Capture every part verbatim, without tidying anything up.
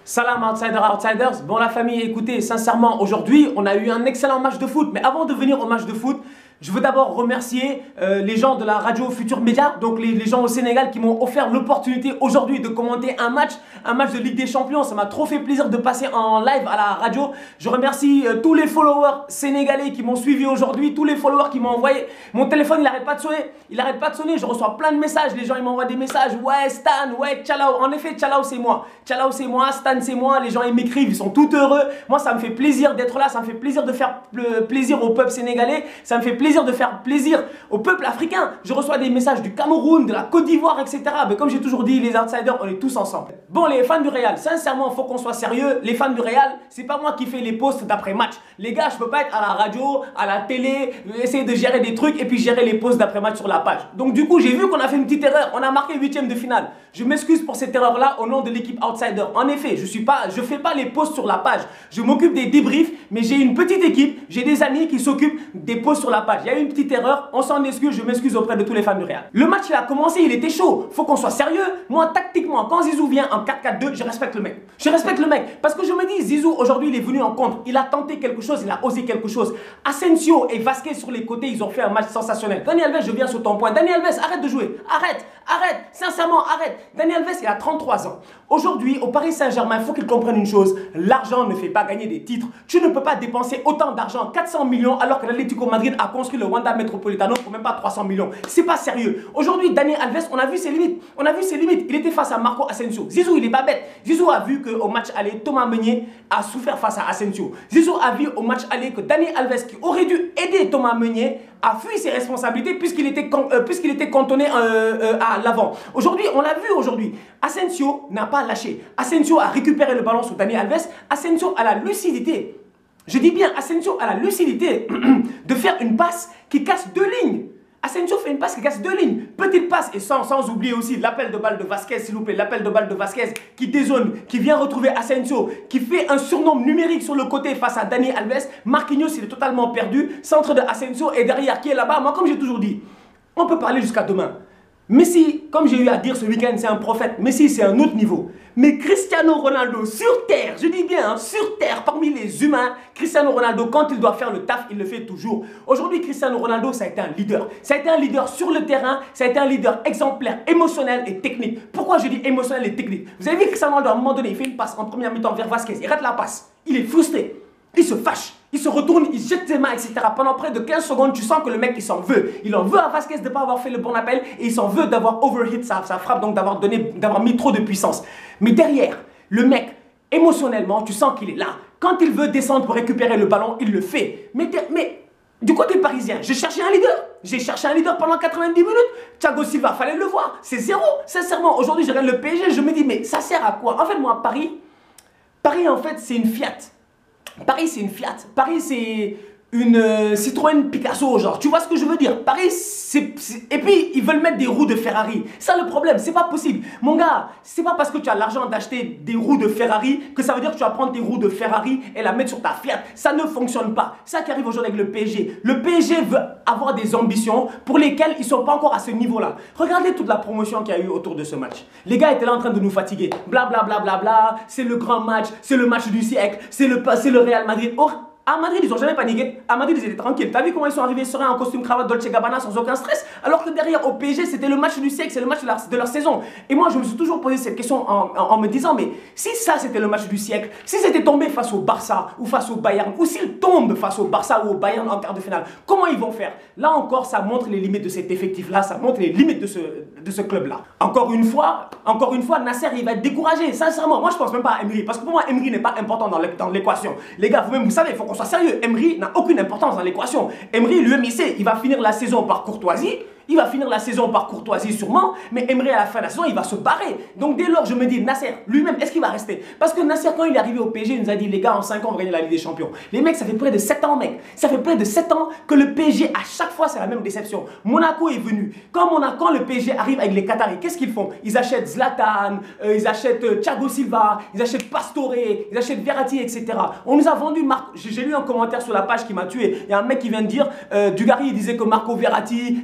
Salam Outsider Outsiders, bon la famille, écoutez, sincèrement aujourd'hui on a eu un excellent match de foot, mais avant de venir au match de foot, je veux d'abord remercier euh, les gens de la radio Futur Média, donc les, les gens au Sénégal qui m'ont offert l'opportunité aujourd'hui de commenter un match, un match de Ligue des Champions. Ça m'a trop fait plaisir de passer en live à la radio. Je remercie euh, tous les followers sénégalais qui m'ont suivi aujourd'hui, tous les followers qui m'ont envoyé. Mon téléphone il n'arrête pas de sonner, il n'arrête pas de sonner, je reçois plein de messages, les gens ils m'envoient des messages, ouais Stan, ouais Tchalao. En effet Tchalao c'est moi, Tchalao c'est moi, Stan c'est moi, les gens ils m'écrivent, ils sont tout heureux. Moi ça me fait plaisir d'être là, ça me fait plaisir de faire plaisir au peuple sénégalais, ça me fait plaisir de faire plaisir au peuple africain. Je reçois des messages du Cameroun, de la Côte d'Ivoire, et cetera. Mais comme j'ai toujours dit, les outsiders, on est tous ensemble. Bon, les fans du Real, sincèrement, il faut qu'on soit sérieux. Les fans du Real, c'est pas moi qui fais les posts d'après match. Les gars, je peux pas être à la radio, à la télé, essayer de gérer des trucs et puis gérer les posts d'après match sur la page. Donc du coup, j'ai vu qu'on a fait une petite erreur. On a marqué huitième de finale. Je m'excuse pour cette erreur-là au nom de l'équipe outsider. En effet, je suis pas, je fais pas les posts sur la page. Je m'occupe des débriefs, mais j'ai une petite équipe, j'ai des amis qui s'occupent des posts sur la page. Il y a eu une petite erreur, on s'en excuse, je m'excuse auprès de tous les fans du Real. Le match il a commencé, il était chaud, faut qu'on soit sérieux. Moi tactiquement, quand Zizou vient en quatre quatre deux, je respecte le mec. Je respecte le mec, parce que je me dis, Zizou aujourd'hui il est venu en contre, il a tenté quelque chose, il a osé quelque chose. Asensio et Vasquez sur les côtés, ils ont fait un match sensationnel. Dani Alves, je viens sur ton point. Dani Alves, arrête de jouer, arrête, arrête, sincèrement arrête. Dani Alves il a trente-trois ans. Aujourd'hui, au Paris Saint-Germain, il faut qu'il comprenne une chose, l'argent ne fait pas gagner des titres. Tu ne peux pas dépenser autant d'argent, quatre cents millions, alors que l'Atlético Madrid a construit le Wanda Metropolitano pour même pas trois cents millions. C'est pas sérieux. Aujourd'hui, Dani Alves, on a vu ses limites. On a vu ses limites. Il était face à Marco Asensio. Zizou, il est pas bête. Zizou a vu qu'au match aller, Thomas Meunier a souffert face à Asensio. Zizou a vu au match aller que Dani Alves, qui aurait dû aider Thomas Meunier, a fui ses responsabilités puisqu'il était, euh, puisqu'il était cantonné euh, euh, à l'avant. Aujourd'hui, on l'a vu aujourd'hui. Asensio n'a pas lâché. Asensio a récupéré le ballon sur Dani Alves. Asensio a la lucidité. Je dis bien, Asensio a la lucidité de faire une passe qui casse deux lignes. Asensio fait une passe qui casse deux lignes. Petite passe et sans, sans oublier aussi l'appel de balle de Vasquez, s'il vous plaît, l'appel de balle de Vasquez qui dézone, qui vient retrouver Asensio, qui fait un surnombre numérique sur le côté face à Dani Alves. Marquinhos, il est totalement perdu. Centre de Asensio et derrière qui est là-bas. Moi, comme j'ai toujours dit, on peut parler jusqu'à demain. Messi, comme j'ai eu à dire ce week-end, c'est un prophète. Messi, c'est un autre niveau. Mais Cristiano Ronaldo, sur terre, je dis bien, hein, sur terre, parmi les humains, Cristiano Ronaldo, quand il doit faire le taf, il le fait toujours. Aujourd'hui, Cristiano Ronaldo, ça a été un leader. Ça a été un leader sur le terrain, ça a été un leader exemplaire, émotionnel et technique. Pourquoi je dis émotionnel et technique? Vous avez vu Cristiano Ronaldo, à un moment donné, il fait une passe en première mi-temps vers Vasquez, il rate la passe. Il est frustré, il se fâche. Il se retourne, il jette ses mains, et cetera. Pendant près de quinze secondes, tu sens que le mec, il s'en veut. Il en veut à Vasquez de ne pas avoir fait le bon appel et il s'en veut d'avoir overhit sa, sa frappe, donc d'avoir donné, d'avoir mis trop de puissance. Mais derrière, le mec, émotionnellement, tu sens qu'il est là. Quand il veut descendre pour récupérer le ballon, il le fait. Mais, mais du côté parisien, j'ai cherché un leader. J'ai cherché un leader pendant quatre-vingt-dix minutes. Thiago Silva, fallait le voir. C'est zéro. Sincèrement, aujourd'hui, je regarde le P S G, je me dis, mais ça sert à quoi? En fait, moi, Paris, Paris, en fait, c'est une Fiat. Paris, c'est une Fiat. Paris, c'est une euh, Citroën Picasso, genre. Tu vois ce que je veux dire? Paris, c'est... Et puis, ils veulent mettre des roues de Ferrari. Ça, le problème, c'est pas possible. Mon gars, c'est pas parce que tu as l'argent d'acheter des roues de Ferrari que ça veut dire que tu vas prendre tes roues de Ferrari et la mettre sur ta Fiat. Ça ne fonctionne pas. Ça qui arrive aujourd'hui avec le P S G. Le P S G veut avoir des ambitions pour lesquelles ils sont pas encore à ce niveau-là. Regardez toute la promotion qu'il y a eu autour de ce match. Les gars étaient là en train de nous fatiguer. Bla bla bla bla bla. C'est le grand match. C'est le match du siècle. C'est le, c'est le Real Madrid. Oh, à Madrid, ils n'ont jamais paniqué. À Madrid, ils étaient tranquilles. T'as vu comment ils sont arrivés sereins en costume cravate Dolce Gabbana sans aucun stress? Alors que derrière, au P S G, c'était le match du siècle, c'est le match de leur, de leur saison. Et moi, je me suis toujours posé cette question en, en, en me disant, mais si ça, c'était le match du siècle, si c'était tombé face au Barça ou face au Bayern, ou s'ils tombent face au Barça ou au Bayern en quart de finale, comment ils vont faire? Là encore, ça montre les limites de cet effectif-là, ça montre les limites de ce, de ce club-là. Encore une fois, encore une fois, Nasser, il va être découragé. Sincèrement, moi, je pense même pas à Emery, parce que pour moi, Emery n'est pas important dans l'équation. Les gars, vous-même, vous savez, il faut qu'on soit sérieux. Emery n'a aucune importance dans l'équation. Emery, lui-même, il sait, il va finir la saison par courtoisie. Il va finir la saison par courtoisie sûrement, mais Emery à la fin de la saison, il va se barrer. Donc dès lors, je me dis, Nasser, lui-même, est-ce qu'il va rester? Parce que Nasser, quand il est arrivé au P S G, il nous a dit, les gars, en cinq ans, on va gagner la Ligue des Champions. Les mecs, ça fait près de sept ans, mec. Ça fait près de sept ans que le P S G, à chaque fois, c'est la même déception. Monaco est venu. Quand, Monaco, quand le P S G arrive avec les Qataris, qu'est-ce qu'ils font? Ils achètent Zlatan, euh, ils achètent euh, Thiago Silva, ils achètent Pastore, ils achètent Verratti, et cetera. On nous a vendu Marco. J'ai lu un commentaire sur la page qui m'a tué. Il y a un mec qui vient de dire, euh, Dugarry, il disait que Marco Verratti, c'est Xavi.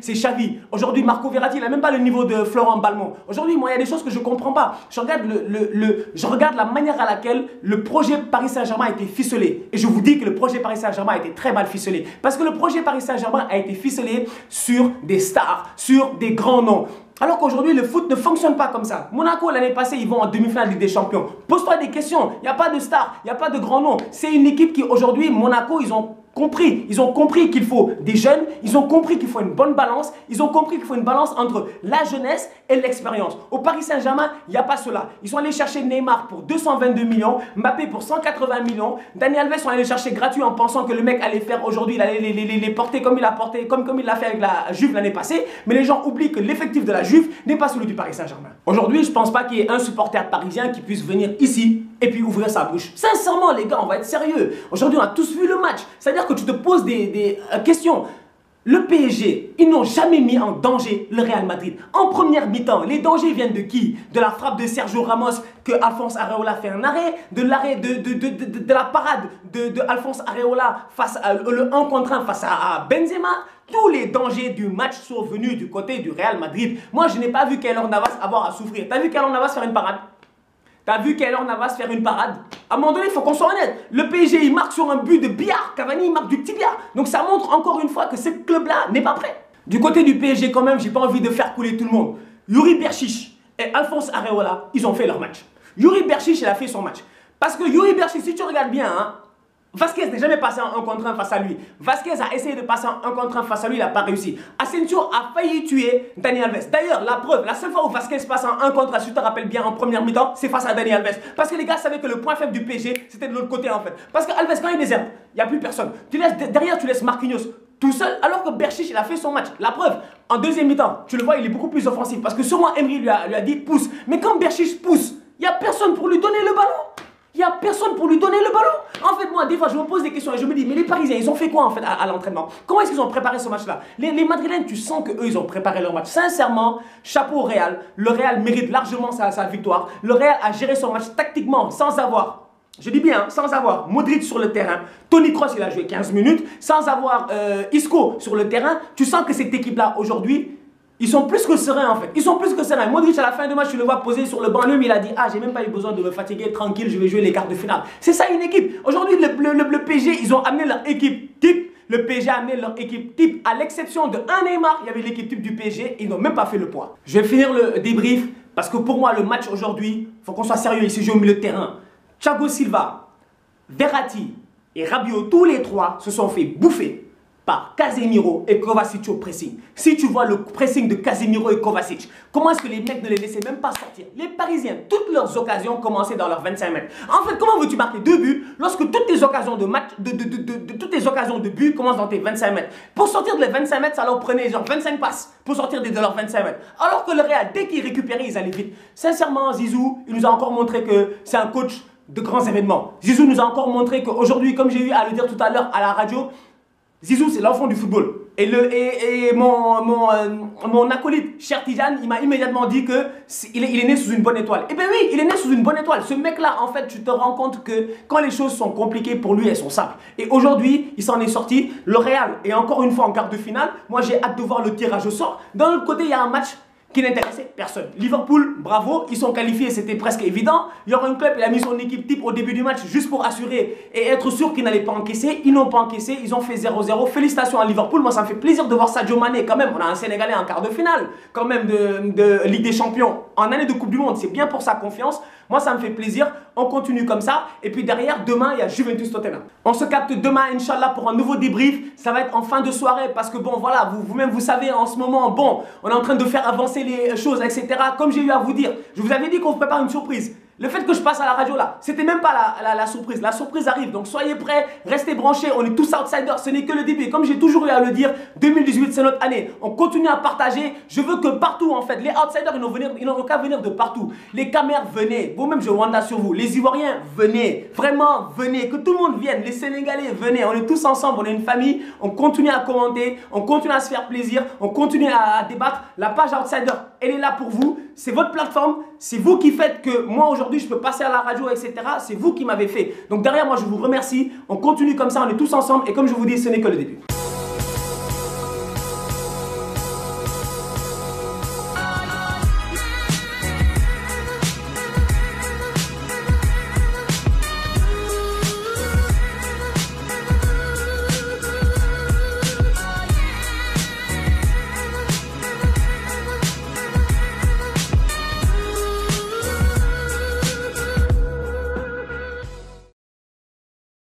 Verratti. Aujourd'hui, Marco Verratti, il n'a même pas le niveau de Florent Balmont. Aujourd'hui, moi, il y a des choses que je ne comprends pas. Je regarde, le, le, le, je regarde la manière à laquelle le projet Paris Saint-Germain a été ficelé. Et je vous dis que le projet Paris Saint-Germain a été très mal ficelé. Parce que le projet Paris Saint-Germain a été ficelé sur des stars, sur des grands noms. Alors qu'aujourd'hui, le foot ne fonctionne pas comme ça. Monaco, l'année passée, ils vont en demi-finale de Ligue des Champions. Pose-toi des questions. Il n'y a pas de stars, il n'y a pas de grands noms. C'est une équipe qui, aujourd'hui, Monaco, ils ont compris. Ils ont compris qu'il faut des jeunes, ils ont compris qu'il faut une bonne balance, ils ont compris qu'il faut une balance entre la jeunesse et l'expérience. Au Paris Saint-Germain, il n'y a pas cela. Ils sont allés chercher Neymar pour deux cent vingt-deux millions, Mbappé pour cent quatre-vingts millions, Dani Alves sont allés chercher gratuit en pensant que le mec allait faire aujourd'hui, il allait les, les, les, les porter comme il a porté, comme, comme il l'a fait avec la Juve l'année passée, mais les gens oublient que l'effectif de la Juve n'est pas celui du Paris Saint-Germain. Aujourd'hui, je ne pense pas qu'il y ait un supporter parisien qui puisse venir ici et puis ouvrir sa bouche. Sincèrement, les gars, on va être sérieux. Aujourd'hui, on a tous vu le match. C'est-à-dire que tu te poses des, des euh, questions. Le P S G, ils n'ont jamais mis en danger le Real Madrid. En première mi-temps, les dangers viennent de qui? De la frappe de Sergio Ramos que Alphonse Areola fait un arrêt, de l'arrêt de, de, de, de, de la parade de, de Alphonse Areola face à le un contre un face à, à Benzema. Tous les dangers du match sont venus du côté du Real Madrid. Moi, je n'ai pas vu Keylor Navas avoir à souffrir. T'as vu Keylor Navas faire une parade? T'as vu Keylor Navas faire une parade? À un moment donné, il faut qu'on soit honnête. Le P S G, il marque sur un but de billard. Cavani, il marque du petit billard. Donc ça montre encore une fois que ce club-là n'est pas prêt. Du côté du P S G, quand même, j'ai pas envie de faire couler tout le monde. Yuri Berchiche et Alphonse Areola, ils ont fait leur match. Yuri Berchiche, il a fait son match. Parce que Yuri Berchiche, si tu regardes bien, hein, Vasquez n'est jamais passé en un contre un face à lui. Vasquez a essayé de passer en un contre un face à lui, il n'a pas réussi. Asensio a failli tuer Dani Alves. D'ailleurs, la preuve, la seule fois où Vasquez passe en un contre un, si tu te rappelles bien, en première mi-temps, c'est face à Dani Alves. Parce que les gars savaient que le point faible du P S G, c'était de l'autre côté en fait. Parce que Alves, quand il déserte, il n'y a plus personne. Tu laisses, derrière, tu laisses Marquinhos tout seul, alors que Berchiche, il a fait son match. La preuve, en deuxième mi-temps, tu le vois, il est beaucoup plus offensif. Parce que sûrement, Emery lui a, lui a dit pousse. Mais quand Berchiche pousse, il n'y a personne pour lui donner le ballon. Il n'y a personne pour lui donner le ballon. En fait, moi, des fois, je me pose des questions et je me dis, mais les Parisiens, ils ont fait quoi en fait à, à l'entraînement? Comment est-ce qu'ils ont préparé ce match-là? les, les Madrilènes, tu sens qu'eux, ils ont préparé leur match. Sincèrement, chapeau au Real. Le Real mérite largement sa, sa victoire. Le Real a géré son match tactiquement, sans avoir, je dis bien, sans avoir Modric sur le terrain. Toni Kroos, il a joué quinze minutes. Sans avoir euh, Isco sur le terrain. Tu sens que cette équipe-là, aujourd'hui, ils sont plus que sereins en fait. Ils sont plus que sereins. Modric à la fin du match, tu le vois poser sur le banc. Lui, il a dit, ah, j'ai même pas eu besoin de me fatiguer, tranquille, je vais jouer les quarts de finale. C'est ça une équipe. Aujourd'hui, le, le, le, le P S G, ils ont amené leur équipe type. Le P S G a amené leur équipe type. À l'exception de un Neymar, il y avait l'équipe type du P S G. Ils n'ont même pas fait le poids. Je vais finir le débrief parce que pour moi, le match aujourd'hui, il faut qu'on soit sérieux ici, je au milieu de terrain. Thiago Silva, Verratti et Rabiot, tous les trois se sont fait bouffer par Casemiro et Kovacic au pressing. Si tu vois le pressing de Casemiro et Kovacic, comment est-ce que les mecs ne les laissaient même pas sortir? Les Parisiens, toutes leurs occasions commençaient dans leurs vingt-cinq mètres. En fait, comment veux-tu marquer deux buts lorsque toutes tes occasions de match, de, de, de, de, de, toutes tes occasions de but commencent dans tes vingt-cinq mètres? Pour sortir de les vingt-cinq mètres, ça leur prenait genre vingt-cinq passes pour sortir de, de leurs vingt-cinq mètres. Alors que le Real, dès qu'ils récupéraient, ils allaient vite. Sincèrement, Zizou, il nous a encore montré que c'est un coach de grands événements. Zizou nous a encore montré qu'aujourd'hui, comme j'ai eu à le dire tout à l'heure à la radio, Zizou, c'est l'enfant du football. Et, le, et, et mon, mon, euh, mon acolyte, cher Tidiane, il m'a immédiatement dit qu'il est, il est né sous une bonne étoile. Eh bien oui, il est né sous une bonne étoile. Ce mec-là, en fait, tu te rends compte que quand les choses sont compliquées, pour lui, elles sont simples. Et aujourd'hui, il s'en est sorti. Le Real est encore une fois en quart de finale. Moi, j'ai hâte de voir le tirage au sort. D'un autre côté, il y a un match qui n'intéressait personne. Liverpool, bravo, ils sont qualifiés, c'était presque évident. Jürgen Klopp, il a mis son équipe type au début du match juste pour assurer et être sûr qu'ils n'allaient pas encaisser. Ils n'ont pas encaissé, ils ont fait zéro zéro. Félicitations à Liverpool, moi ça me fait plaisir de voir Sadio Mané quand même. On a un Sénégalais en quart de finale, quand même de, de Ligue des Champions, en année de Coupe du Monde. C'est bien pour sa confiance. Moi ça me fait plaisir, on continue comme ça. Et puis derrière, demain, il y a Juventus Tottenham. On se capte demain, Inch'Allah, pour un nouveau débrief. Ça va être en fin de soirée parce que bon, voilà, vous-même, vous, vous savez, en ce moment, bon, on est en train de faire avancer les choses, et cetera. Comme j'ai eu à vous dire, je vous avais dit qu'on vous prépare une surprise. Le fait que je passe à la radio là, c'était même pas la, la, la surprise. La surprise arrive, donc soyez prêts, restez branchés. On est tous outsiders, ce n'est que le début. Et comme j'ai toujours eu à le dire, deux mille dix-huit c'est notre année. On continue à partager. Je veux que partout en fait, les outsiders ils n'ont venir, ils n'ont qu'à venir de partout. Les Camers venez, vous-même je wanda sur vous. Les Ivoiriens venez, vraiment venez, que tout le monde vienne. Les Sénégalais venez, on est tous ensemble, on est une famille. On continue à commenter, on continue à se faire plaisir, on continue à, à débattre. La page outsider, elle est là pour vous. C'est votre plateforme, c'est vous qui faites que moi aujourd'hui je peux passer à la radio, et cetera. C'est vous qui m'avez fait. Donc derrière moi je vous remercie. On continue comme ça, on est tous ensemble et comme je vous dis, ce n'est que le début.